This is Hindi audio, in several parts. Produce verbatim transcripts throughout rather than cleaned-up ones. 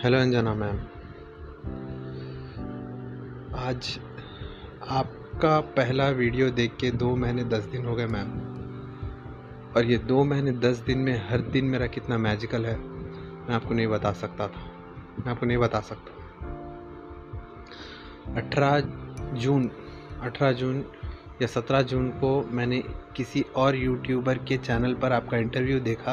Hello Anjana ma'am. आज आपका पहला वीडियो देख के दो महीने दस दिन हो गए मैम, और ये दो महीने दस दिन में हर दिन मेरा कितना मैजिकल है मैं आपको नहीं बता सकता था मैं आपको नहीं बता सकता। अठारह जून अठारह जून या सत्रह जून को मैंने किसी और यूट्यूबर के चैनल पर आपका इंटरव्यू देखा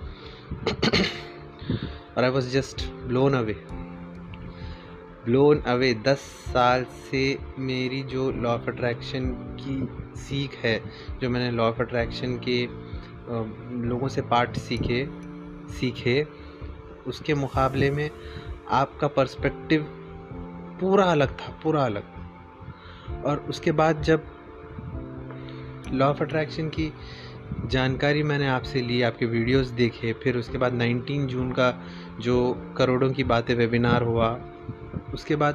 और I was just blown away blown away दस साल से मेरी जो लॉ ऑफ अट्रैक्शन की सीख है, जो मैंने लॉ ऑफ अट्रैक्शन के लोगों से पार्ट सीखे सीखे उसके मुकाबले में आपका पर्सपेक्टिव पूरा अलग था, पूरा अलग। और उसके बाद जब लॉ ऑफ अट्रैक्शन की जानकारी मैंने आपसे ली, आपके वीडियोस देखे, फिर उसके बाद उन्नीस जून का जो करोड़ों की बातें वेबिनार हुआ, उसके बाद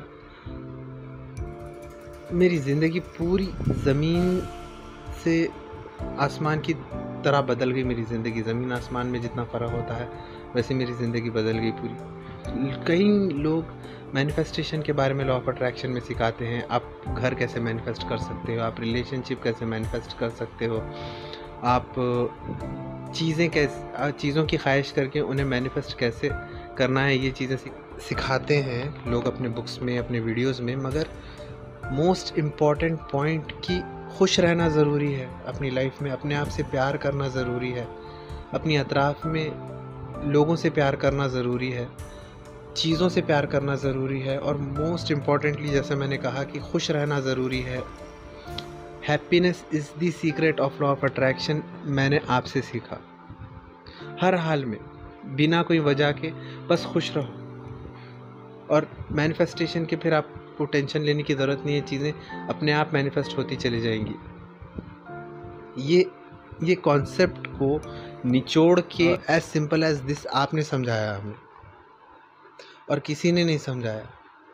मेरी ज़िंदगी पूरी ज़मीन से आसमान की तरह बदल गई। मेरी ज़िंदगी ज़मीन आसमान में जितना फ़र्क होता है वैसे मेरी ज़िंदगी बदल गई पूरी। कई लोग मैनिफेस्टेशन के बारे में लॉ ऑफ अट्रैक्शन में सिखाते हैं, आप घर कैसे मैनिफेस्ट कर सकते हो, आप रिलेशनशिप कैसे मैनिफेस्ट कर सकते हो, आप चीज़ें कैसे चीज़ों की ख्वाहिश करके उन्हें मैनिफेस्ट कैसे करना है, ये चीज़ें सिखाते हैं लोग अपने बुक्स में, अपने वीडियोस में। मगर मोस्ट इम्पॉर्टेंट पॉइंट कि खुश रहना ज़रूरी है अपनी लाइफ में, अपने आप से प्यार करना ज़रूरी है, अपनी अतराफ़ में लोगों से प्यार करना ज़रूरी है, चीज़ों से प्यार करना ज़रूरी है, और मोस्ट इम्पॉर्टेंटली जैसे मैंने कहा कि खुश रहना ज़रूरी है। Happiness is the secret of law of attraction मैंने आपसे सीखा। हर हाल में बिना कोई वजह के बस खुश रहो, और मैनिफेस्टेशन के फिर आपको टेंशन लेने की ज़रूरत नहीं है, चीज़ें अपने आप मैनिफेस्ट होती चली जाएंगी। ये ये कॉन्सेप्ट को निचोड़ के एज सिंपल एज दिस आपने समझाया हमें, और किसी ने नहीं समझाया।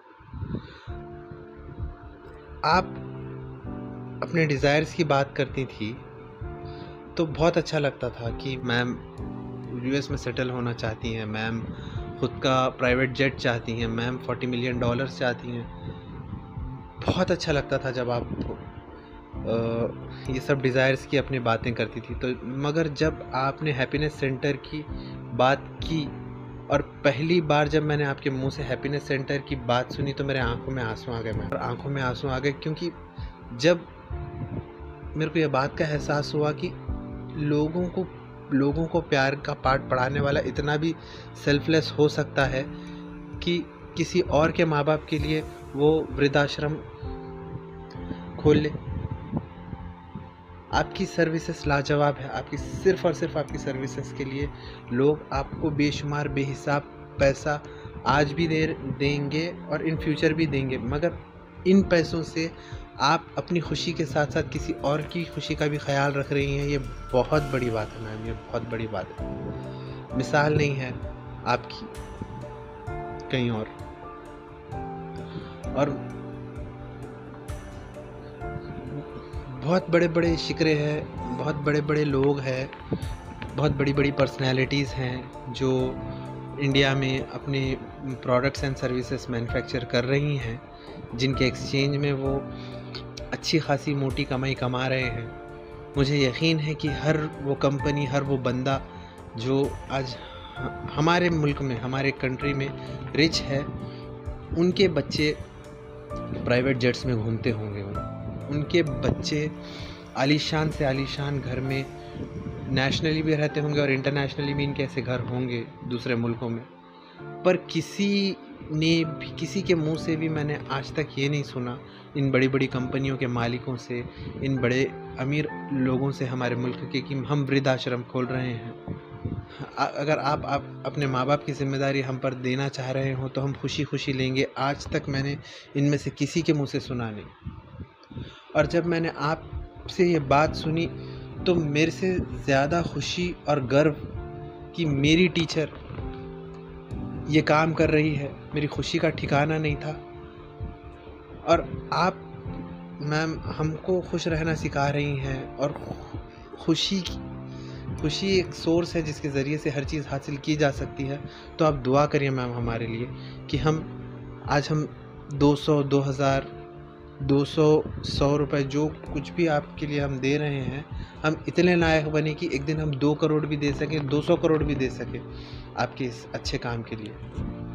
आप अपने डिज़ायर्स की बात करती थी तो बहुत अच्छा लगता था कि मैम यूएस में सेटल होना चाहती हैं, मैम खुद का प्राइवेट जेट चाहती हैं, मैम चालीस मिलियन डॉलर्स चाहती हैं। बहुत अच्छा लगता था जब आप आ, ये सब डिज़ायर्स की अपनी बातें करती थी। तो मगर जब आपने हैप्पीनेस सेंटर की बात की, और पहली बार जब मैंने आपके मुंह से हैप्पीनेस सेंटर की बात सुनी तो मेरे आंखों में आंसू आ गए मैम, आंखों में आंसू आ गए क्योंकि जब मेरे को यह बात का एहसास हुआ कि लोगों को लोगों को प्यार का पाठ पढ़ाने वाला इतना भी सेल्फलेस हो सकता है कि किसी और के माँ बाप के लिए वो वृद्धाश्रम खोल ले। आपकी सर्विसेज लाजवाब है, आपकी सिर्फ़ और सिर्फ आपकी सर्विसेज के लिए लोग आपको बेशुमार बेहिसाब पैसा आज भी दे देंगे और इन फ्यूचर भी देंगे, मगर इन पैसों से आप अपनी खुशी के साथ साथ किसी और की खुशी का भी ख्याल रख रही हैं। ये बहुत बड़ी बात है मैम, ये बहुत बड़ी बात है। मिसाल नहीं है आपकी कहीं और। और बहुत बड़े बड़े शिकरे हैं, बहुत बड़े बड़े लोग हैं, बहुत बड़ी बड़ी पर्सनैलिटीज़ हैं जो इंडिया में अपने प्रोडक्ट्स एंड सर्विसेज मैन्युफैक्चर कर रही हैं, जिनके एक्सचेंज में वो अच्छी खासी मोटी कमाई कमा रहे हैं। मुझे यकीन है कि हर वो कंपनी, हर वो बंदा जो आज हमारे मुल्क में, हमारे कंट्री में रिच है, उनके बच्चे प्राइवेट जेट्स में घूमते होंगे, उनके बच्चे आलीशान से आलीशान घर में नेशनली भी रहते होंगे और इंटरनेशनली भी इनके ऐसे घर होंगे दूसरे मुल्कों में। पर किसी ने भी, किसी के मुंह से भी मैंने आज तक ये नहीं सुना, इन बड़ी बड़ी कंपनियों के मालिकों से, इन बड़े अमीर लोगों से हमारे मुल्क के, कि हम वृद्धाश्रम खोल रहे हैं। अगर आप, आप अपने माँ बाप की जिम्मेदारी हम पर देना चाह रहे हो तो हम खुशी खुशी लेंगे। आज तक मैंने इनमें से किसी के मुंह से सुना नहीं। और जब मैंने आपसे ये बात सुनी तो मेरे से ज़्यादा खुशी और गर्व कि मेरी टीचर ये काम कर रही है, मेरी खुशी का ठिकाना नहीं था। और आप मैम हमको खुश रहना सिखा रही हैं, और खुशी खुशी एक सोर्स है जिसके ज़रिए से हर चीज़ हासिल की जा सकती है। तो आप दुआ करिए मैम हमारे लिए कि हम आज हम दो सौ, दो हज़ार, दो सौ, सौ रुपए जो कुछ भी आपके लिए हम दे रहे हैं, हम इतने लायक बने कि एक दिन हम दो करोड़ भी दे सकें, दो सौ करोड़ भी दे सकें आपके इस अच्छे काम के लिए।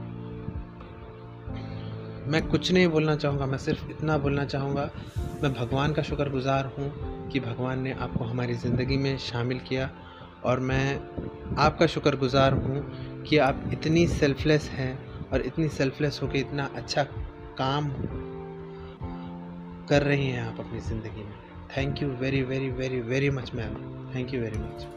मैं कुछ नहीं बोलना चाहूँगा, मैं सिर्फ इतना बोलना चाहूँगा, मैं भगवान का शुक्रगुज़ार हूँ कि भगवान ने आपको हमारी ज़िंदगी में शामिल किया, और मैं आपका शुक्रगुज़ार हूँ कि आप इतनी सेल्फ़लेस हैं और इतनी सेल्फ़लेस होके इतना अच्छा काम कर रही हैं आप अपनी ज़िंदगी में। Thank you very very very very much ma'am, thank you very much.